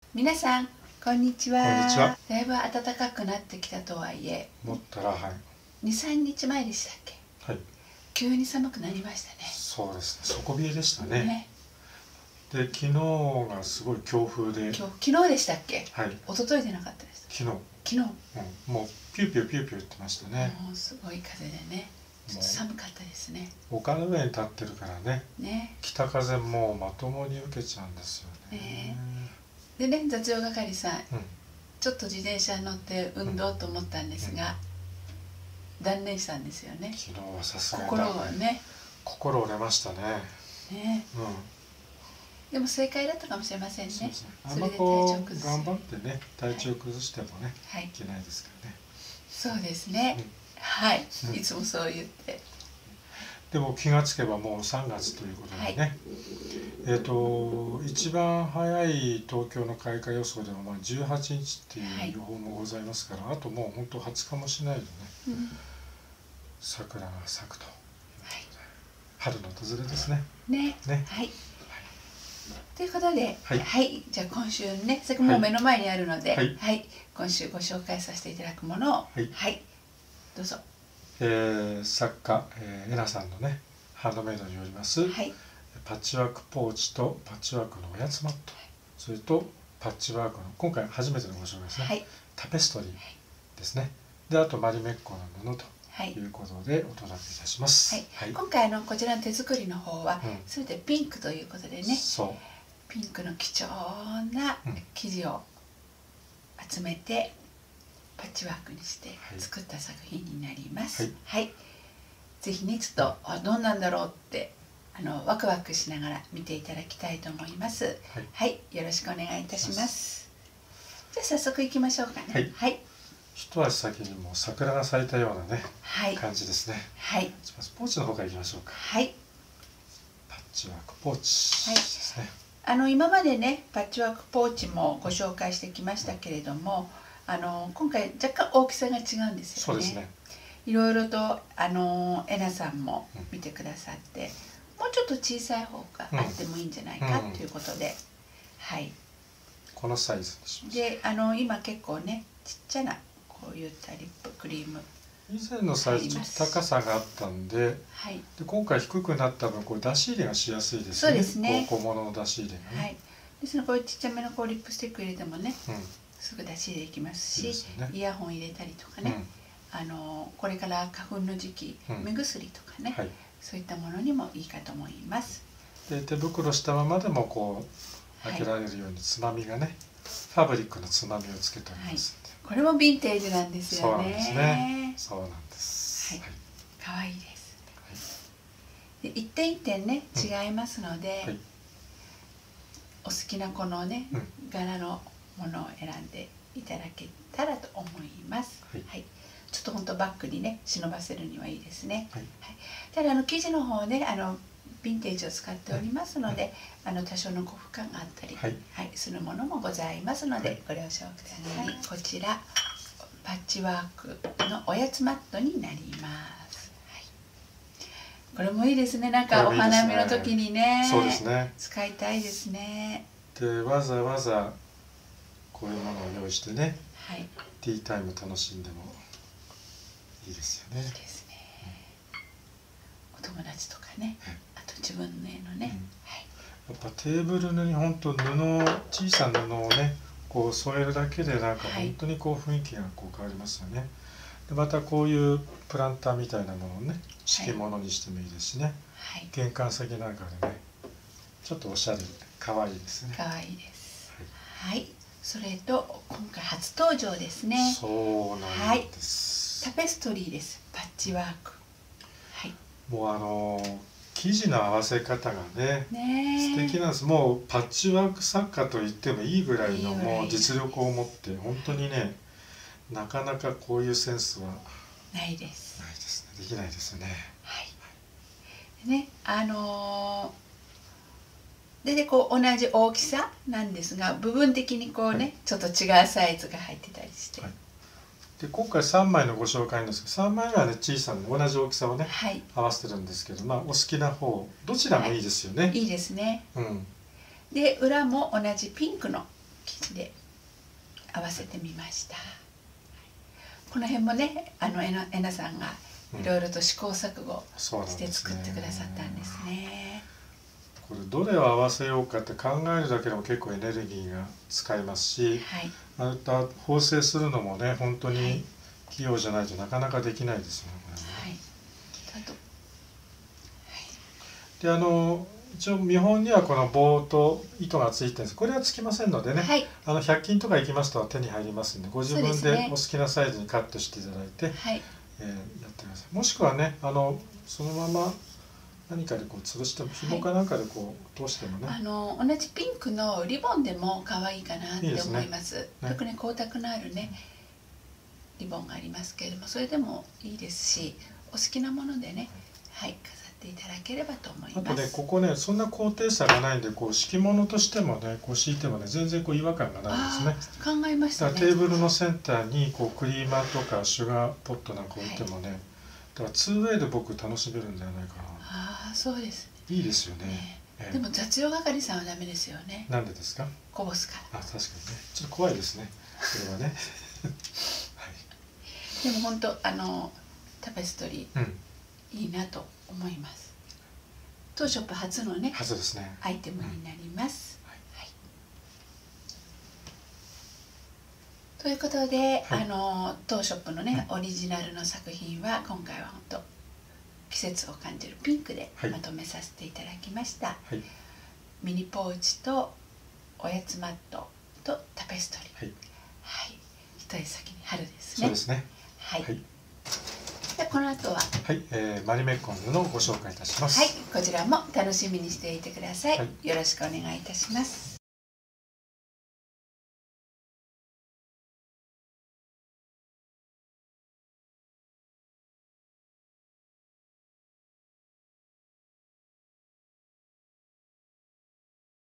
皆さんこんにちは。 こんにちは。 だいぶ暖かくなってきたとはいえ、 思ったら、はい。 2、3日前でしたっけ？ はい。 急に寒くなりましたね。 そうですね。底冷えでしたね。で、昨日がすごい強風で。 昨日でしたっけ？ はい。 一昨日でなかったです。 昨日。 昨日。 もうピューピューピューピュー言ってましたね。 もうすごい風でね。ちょっと寒かったですね。 丘の上に立ってるからね。 ね。 北風もまともに受けちゃうんですよね。 でね、雑用係さん、ちょっと自転車に乗って運動と思ったんですが、断念したんですよね。 昨日はさすがに心がね。 心折れましたね。 ね。でも正解だったかもしれませんね。 あんまこう頑張ってね、体調崩してもね、いけないですからね。 そうですね。はい、いつもそう言って。 でも気がつけばもう3月ということでね、一番早い東京の開花予想でも18日っていう予報もございますから、あともう本当20日もしないとね、桜が咲くということで、春の訪れですね。 ね。はい。ということで、はい、じゃあ今週ね、それもう目の前にあるので、はい、今週ご紹介させていただくものを、はい、どうぞ。 作家えなさんのね、ハンドメイドによります、パッチワークポーチとパッチワークのおやつマット、それとパッチワークの今回初めてのご紹介ですね、タペストリーですね。で、あとマリメッコのものということでお届けいたします。 今回のこちらの手作りの方は全てピンクということでね、ピンクの貴重な生地を集めてパッチワークにして作った作品になります。はい、ぜひね、ちょっとどんなんだろうってワクワクしながら見ていただきたいと思います。はい、よろしくお願いいたします。じゃあ早速いきましょうかね。はい。 一足先にもう桜が咲いたようなね、感じですね。はい。ポーチの方からいきましょうか。はい。パッチワークポーチですね。 今までね、パッチワークポーチもご紹介してきましたけれども、今回若干大きさが違うんですよね。そうですね。いろいろとえなさんも見てくださって、もうちょっと小さい方があってもいいんじゃないかということで、はい。 このサイズにしました。 で、今結構ね、ちっちゃなこういったリップクリーム。 以前のサイズちょっと高さがあったんで、で今回低くなった分これ出し入れがしやすいですね。そうですね。小物の出し入れがね。はい。ですのでこういうちっちゃめのこうリップスティック入れてもね、すぐ出し入れできますし、イヤホン入れたりとかね、これから花粉の時期、目薬とかね、そういったものにもいいかと思います。で手袋したままでもこう開けられるようにつまみがね、ファブリックのつまみをつけておりますので。 これもヴィンテージなんですよね。 そうなんですね。そうなんです。 はい。可愛いです。で一点一点ね違いますので、お好きなこのね柄のものを選んでいただけたらと思います。はい。ちょっと本当バッグにね忍ばせるにはいいですね。はい。ただ生地の方ねヴィンテージを使っておりますので、多少のご負荷があったり、するものもございますので、ご了承ください。こちらパッチワークのおやつマットになります。これもいいですね。なんかお花見の時にね、そうですね。使いたいですね。 でわざわざこういうものを用意してね、ティータイム楽しんでもいいですよね。いいですね。 お友達とかね、あと自分の家のね。 やっぱテーブルに本当小さな布をねこう添えるだけでなんか本当にこう雰囲気がこう変わりますよね。でまたこういうプランターみたいなものをね敷物にしてもいいですしね、玄関先なんかでねちょっとおしゃれで可愛いですね。 可愛いです。はい。それと今回初登場ですね。 そうなんです。 タペストリーです。パッチワーク。はい。 もう生地の合わせ方がね素敵なんです。もうパッチワーク作家と言ってもいいぐらいのもう実力を持って本当にねなかなかこういうセンスはないです。 ないですね。できないですよね。 はい。ね、でこう同じ大きさなんですが部分的にこうね、ちょっと違うサイズが入ってたりして。 で今回3枚のご紹介なんですけど、3枚はね小さな同じ大きさをね、合わせてるんですけど、お好きな方どちらもいいですよね。 いいですね。で裏も同じピンクの生地で合わせてみました。この辺もね、えなさんがいろいろと試行錯誤して作ってくださったんですね。 これどれを合わせようかって考えるだけでも結構エネルギーが使いますし、また縫製するのもね、本当に器用じゃないとなかなかできないですよね。で、一応見本にはこの棒と糸がついてるんです。これはつきませんのでね、100均とか行きますと手に入りますんで、ご自分でお好きなサイズにカットしていただいて、やってください。もしくはね、そのまま何かでこう吊るしても、紐かなんかでこう通してもね、 同じピンクのリボンでも可愛いかなって思います。特に光沢のあるねリボンがありますけれども、それでもいいですし、お好きなものでね、飾っていただければと思います。 あとね、ここね、そんな高低差がないんで、こう敷物としてもね、こう敷いてもね、全然こう違和感がないですね。 考えましたね。 テーブルのセンターにこうクリーマーとかシュガーポットなんか置いてもね、だから 2way で僕楽しめるんじゃないかな。 そうですね。 いいですよね。 でも雑用係さんはダメですよね。 なんでですか？ こぼすから。 確かにね。ちょっと怖いですね。それはね。 でも本当タペストリーいいなと思います。当ショップ初のね、アイテムになります。ということで、当ショップのね、オリジナルの作品は今回は本当季節を感じるピンクでまとめさせていただきました。ミニポーチとおやつマットとタペストリー。一足先に春ですね。 そうですね。 でこの後はマリメッコの布をご紹介いたします。 こちらも楽しみにしていてください。よろしくお願いいたします。